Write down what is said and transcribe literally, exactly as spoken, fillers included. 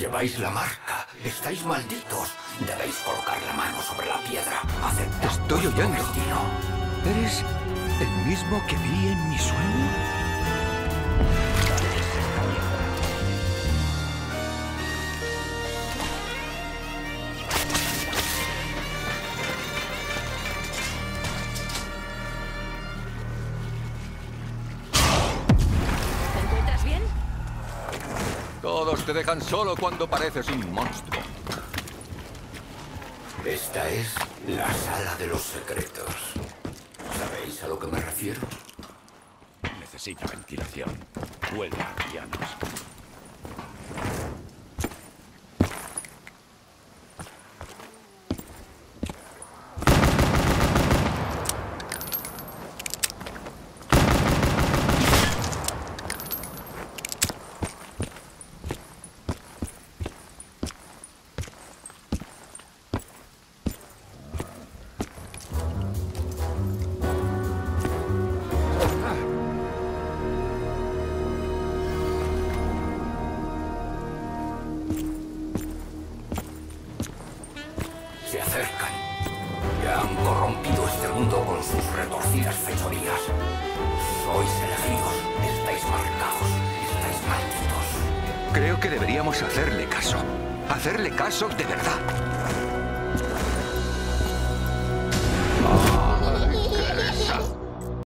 Lleváis la marca. Estáis malditos. Debéis colocar la mano sobre la piedra. Aceptad Estoy vuestro oyendo. destino. ¿Eres el mismo que vi en mi sueño? ¿Te encuentras bien? Todos te dejan solo cuando pareces un monstruo. Esta es la sala de los secretos. ¿Sabéis a lo que me refiero? Necesita ventilación. Huele a pianos. Se acercan. Ya han corrompido este mundo con sus retorcidas fechorías. Sois elegidos. Estáis marcados. Estáis malditos. Creo que deberíamos hacerle caso. Hacerle caso de verdad.